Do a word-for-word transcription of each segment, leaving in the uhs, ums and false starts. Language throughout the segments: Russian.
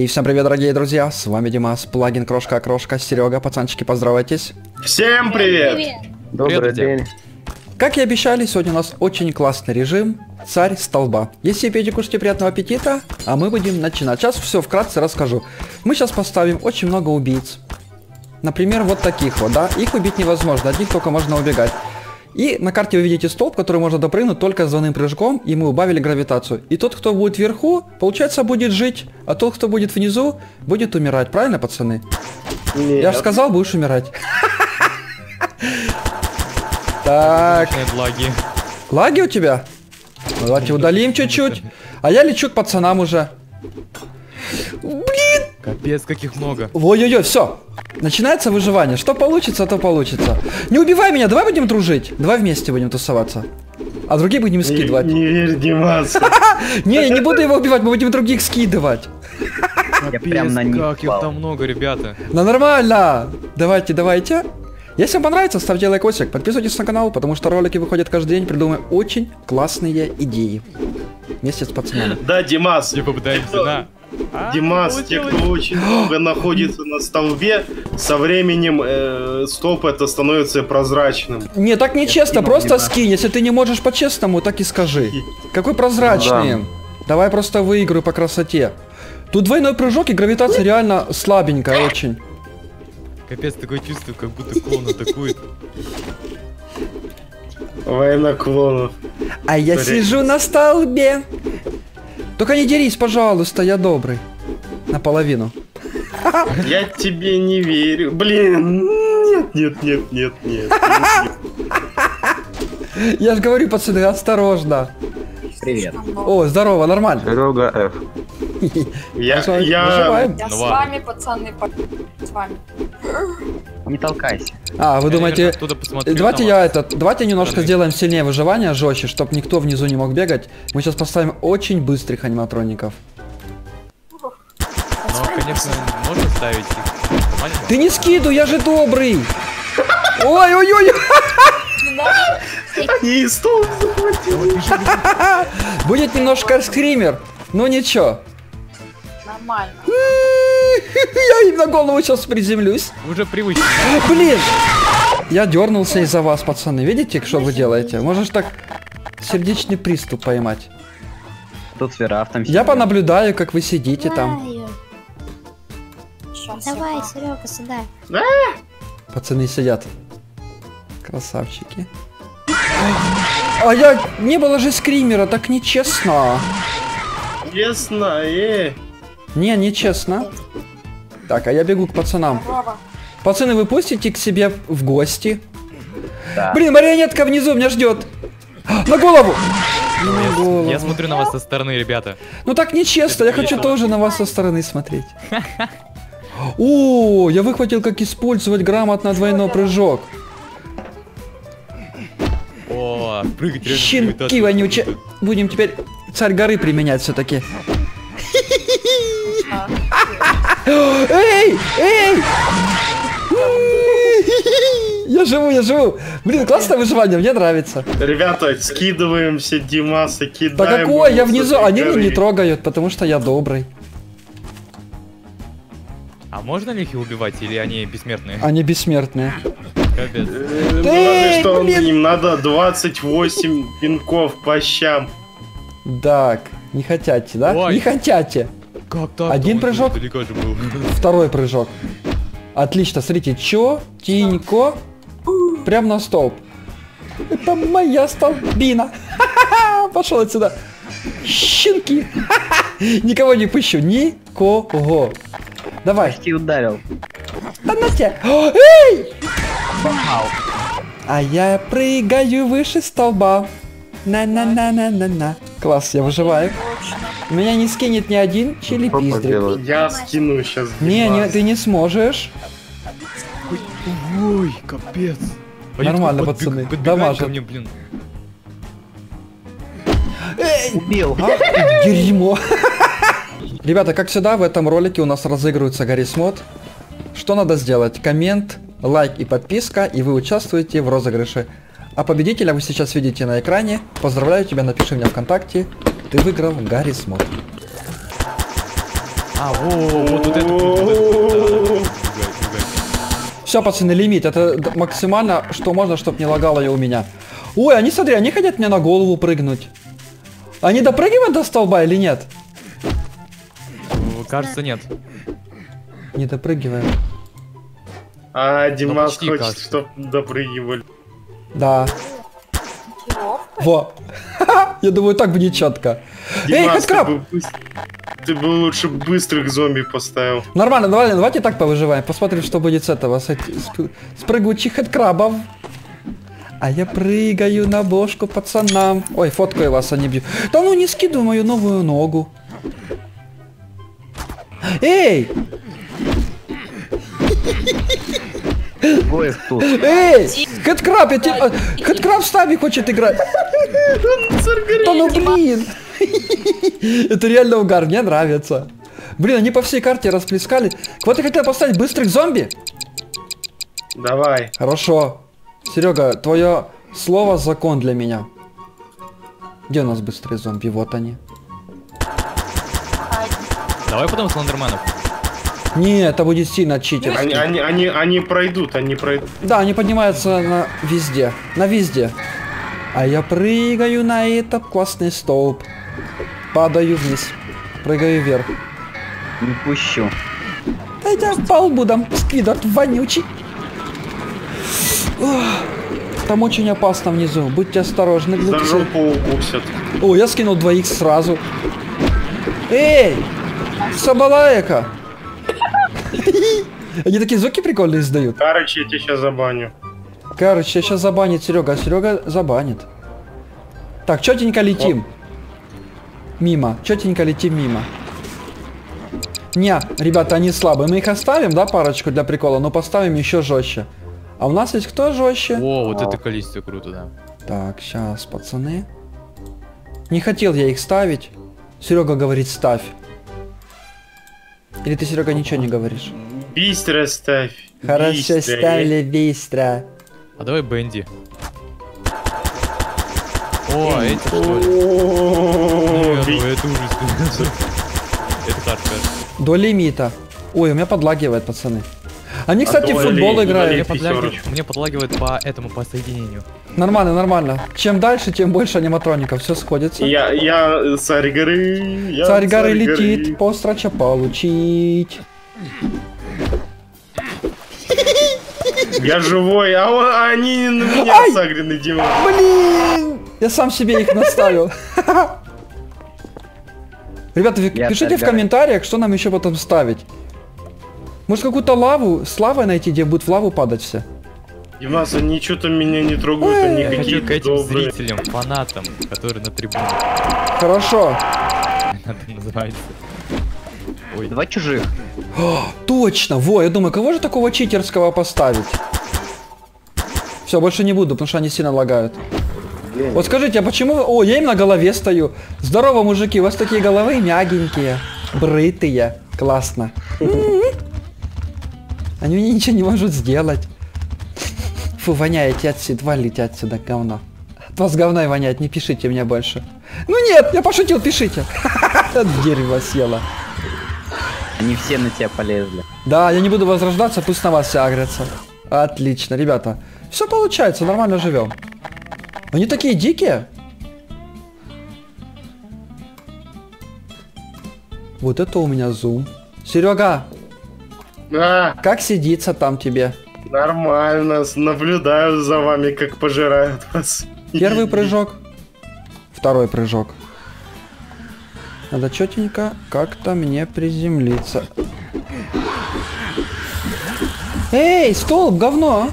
И всем привет, дорогие друзья, с вами Димас, плагин Крошка Крошка, Серега, пацанчики, поздоровайтесь. Всем привет! Привет. Добрый Привет, день. Как и обещали, сегодня у нас очень классный режим «Царь столба». Если пейте, кушайте, приятного аппетита, а мы будем начинать. Сейчас все вкратце расскажу. Мы сейчас поставим очень много убийц. Например, вот таких вот, да, их убить невозможно, от них только можно убегать. И на карте вы видите столб, который можно допрыгнуть только с двойным прыжком, и мы убавили гравитацию. И тот, кто будет вверху, получается, будет жить, а тот, кто будет внизу, будет умирать. Правильно, пацаны? Нет. Я же сказал, будешь умирать. Так. Лаги. Лаги у тебя? Ну, давайте удалим чуть-чуть. А я лечу к пацанам уже. Блин! Капец, каких много. Ой-ой-ой, все. Начинается выживание. Что получится, то получится. Не убивай меня, давай будем дружить. Давай вместе будем тусоваться. А других будем скидывать. Не, не верь, Димас. Не, я не буду его убивать, мы будем других скидывать. Я прям на них Как их упал. там много, ребята. Ну нормально. Давайте, давайте. Если вам понравится, ставьте лайкосик, подписывайтесь на канал, потому что ролики выходят каждый день, придумываем очень классные идеи. Вместе с пацанами. Да, Димас. Не попытаемся, на. Димас, те, кто очень долго находится на столбе, со временем э, столб это становится прозрачным. Не, так нечестно, скинул, просто Дима. скинь. Если ты не можешь по-честному, так и скажи. Какой прозрачный? Давай просто выиграю по красоте. Тут двойной прыжок и гравитация реально слабенькая очень. Капец, такое чувство, как будто клон атакует. Война клонов. А я Смотри. сижу на столбе. Только не дерись, пожалуйста, я добрый. Наполовину. Я тебе не верю. Блин. Нет, нет, нет, нет, нет. Я же говорю, пацаны, осторожно. Привет. О, здорово, нормально. Серега Ф. Я, Хорошо, я... выживаем. Я Ну с ладно. вами, пацаны, по... с вами. Не толкайся. А, вы Я, думаете... наверное, оттуда посмотрю Давайте на я вас. этот... Давайте немножко Стороны. сделаем сильнее выживание, жестче, чтобы никто внизу не мог бегать. Мы сейчас поставим очень быстрых аниматроников. Но, конечно, можно ставить их маленького. Ты не скидывай, я же добрый. Ой-ой-ой. И столб захватил. Будет немножко скример. Ну ничего. Нормально. Я им на голову сейчас приземлюсь. Уже привычно. Блин! Я дернулся из-за вас, пацаны. Видите, что вы делаете? Можешь так сердечный приступ поймать. Тут с Верафтом Я сидим. понаблюдаю, как вы сидите там. Сейчас Давай, я- Серега, сюда. Пацаны сидят. Красавчики. А я... Не было же скримера, так нечестно. Честно, э. Не, нечестно. Так, а я бегу к пацанам. Здорово. Пацаны, вы пустите к себе в гости? Да. Блин, марионетка внизу меня ждет. На голову! На голову. Я смотрю на вас со стороны, ребята. Ну так нечестно, я хочу тоже на вас со стороны смотреть. О, я выхватил, как использовать грамотно двойной прыжок. О, прыгать реально. Щенки гравитация. вонючие. Будем теперь царь горы применять все-таки. Эй, эй! Я живу, я живу. Блин, классное выживание, мне нравится. Ребята, скидываемся Димаса, Да кидаем. какой, я его с внизу, этой они меня не горы. трогают, потому что я добрый. А можно ли их убивать, или они бессмертные? Они бессмертные. Капец. Э, ну, Эй, разве что блин. им надо двадцать восемь пинков по щам. Так, не хотите, да? Ой. Не хотите. Как так? Один Ой, прыжок. Далеко же был. Второй прыжок. Отлично, смотрите, чё? Тинько. Прям на столб. Это моя столбина. Пошел отсюда. Щенки. Никого не пущу. Никого. Давай. Почти ударил. Да на тебя. О, эй! Попал. А я прыгаю выше столба. На-на-на-на-на-на. Класс, я выживаю. Меня не скинет ни один чили-пиздрик. Я скину сейчас. Не, не, ты не сможешь. Ой, капец. Они Нормально, тут подбег- пацаны, подбегают дамажат. ко мне, блин. Убил. А, дерьмо. Ребята, как всегда, в этом ролике у нас разыгрывается Гаррис Мод. Что надо сделать? Коммент, лайк и подписка, и вы участвуете в розыгрыше. А победителя вы сейчас видите на экране. Поздравляю тебя, напиши мне ВКонтакте. Ты выиграл Гаррис Мод. А, во, вот, вот это. Вот это. Все, пацаны, лимит. Это д- максимально, что можно, чтобы не лагало и у меня. Ой, они, смотри, они хотят мне на голову прыгнуть. Они допрыгивают до столба или нет? Кажется, нет. Не допрыгивают. А Димас почти хочет, кажется. чтоб допрыгивали. Да. Во. Я думаю, так будет четко. Эй, Димас, ты хэдкраб! бы, быс- ты бы лучше быстрых зомби поставил. Нормально, давай, давайте так повыживаем. Посмотрим, что будет с этого. С, эти- с, с прыгучих хэдкрабов. А я прыгаю на бошку пацанам. Ой, фоткаю вас, они бьют. Да ну не скидывай мою новую ногу. Эй! Двоих тут. Эй! Хэдкраб, я тебе... Хэдкраб с нами хочет играть. Да ну блин! Это реально угар, мне нравится. Блин, они по всей карте расплескали. Вот я хотел поставить быстрых зомби. Давай. Хорошо. Серега, твое слово закон для меня. Где у нас быстрые зомби? Вот они. Давай потом слендерменов. Не, это будет сильно читер. Они, они, они, они пройдут, они пройдут. Да, они поднимаются на везде. На везде. А я прыгаю на этот классный столб. Падаю вниз. Прыгаю вверх. Не пущу. Да я по лбу дам скидок вонючий. Ох, там очень опасно внизу. Будьте осторожны, За глупцы. жопу укусят. О, я скинул двоих сразу. Эй! Собалаека! Они такие звуки прикольные издают. Короче, я тебя сейчас забаню. Короче, сейчас забанит Серега, а Серега забанит. Так, четенько летим. Мимо. Четенько летим мимо. Не, ребята, они слабые. Мы их оставим, да, парочку для прикола, но поставим еще жестче. А у нас есть кто жестче? О, вот это количество круто, да. Так, сейчас, пацаны. Не хотел я их ставить. Серега говорит, ставь. Или ты, Серега, ничего не говоришь? Быстро ставь. Хорошо, Быстро. ставили быстро. А давай Бенди. О, эти что ли? О, Нет, би- ну это ужас. Это хардкор. До лимита. Ой, у меня подлагивает, пацаны. Они, кстати, в то футбол ли- играют. или- Мне подлагивает, пятерочку. мне подлагивает по этому, по соединению. Нормально, нормально. Чем дальше, тем больше аниматроников. Все сходится. Я, я царь горы. Я Царь горы летит, пострача получить. Я живой, а, он- а они на меня Ай! сагрены, Дима. Блин! Я сам себе их наставил. Ребята, вы Я пишите царь в горы. комментариях, что нам еще потом ставить. Может, какую-то лаву с лавой найти, где будут в лаву падать все? Димас, они что-то меня не трогают, они Я хочу к какие-то этим добрые. зрителям, фанатам, которые на трибуне. Хорошо. Это называется. Ой, Два чужих. Точно, во, я думаю, кого же такого читерского поставить? Все, больше не буду, потому что они сильно лагают. Вот скажите, а почему... О, я им на голове стою. Здорово, мужики, у вас такие головы мягенькие, брытые. Классно. Они мне ничего не могут сделать. Фу, воняете отсюда, валите отсюда, говно. От вас говна и воняет, не пишите мне больше. Ну нет, я пошутил, пишите. Дерево съело. Они все на тебя полезли. Да, я не буду возрождаться, пусть на вас все агрятся. Отлично, ребята. Все получается, нормально живем. Они такие дикие. Вот это у меня зум. Серега, А, как сидится там тебе? нормально, с- наблюдаю за вами, как пожирают вас. Первый прыжок. Второй прыжок. Надо четенько как-то мне приземлиться. Эй, столб, говно!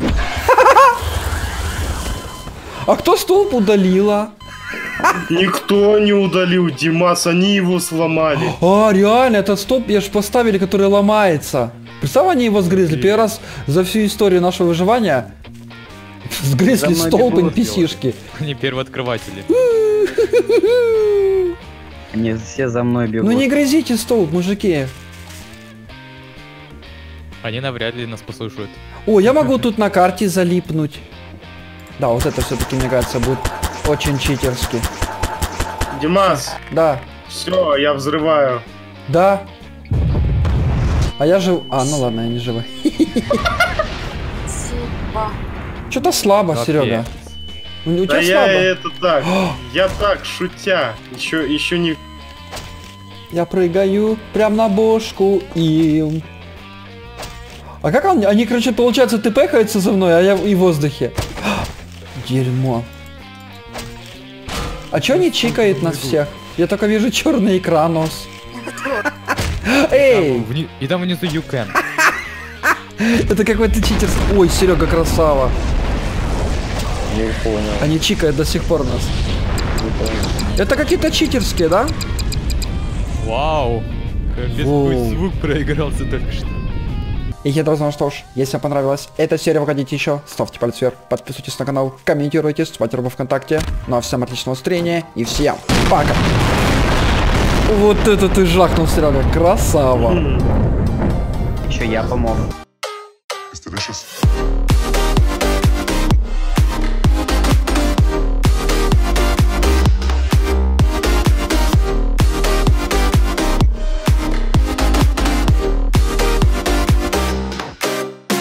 А кто столб удалила? Никто не удалил Димас, они его сломали. А, реально, этот столб, я же поставили, который ломается. Представь, они его сгрызли. Первый раз за всю историю нашего выживания сгрызли За мной столб бегут, эн пи си-шки. они первооткрыватели. Они все за мной бегут. Ну не грызите столб, мужики. Они навряд ли нас послушают. О, я могу тут на карте залипнуть. Да, вот это все-таки, мне кажется, будет очень читерски. Димас, Да, все, я взрываю. да. А я жив... А, ну ладно, я не живой. Спасибо. Что-то слабо, Капец. Серега. У, у Да тебя я слабо. это так, я так, шутя. Еще, еще не... Я прыгаю прям на бошку им. А как он... Они, короче, получается, ты пехаются за мной, а я и в воздухе. Дерьмо. А чё не чикает нас всех? Я только вижу черный экран нос. Эй! Вни- И там внизу you can. Это какой-то читер. Ой, Серега, красава. Не понял. Они чикают до сих пор нас. Это какие-то читерские, да? Вау. Капец, Воу. какой звук проигрался только что. И я должен, что ж, если вам понравилась эта серия, выходите еще, ставьте палец вверх, подписывайтесь на канал, комментируйте, ставьте рубу ВКонтакте. Ну а всем отличного настроения и всем пока! Вот это ты жахнул, Серега, красава! Еще я помог. It's delicious.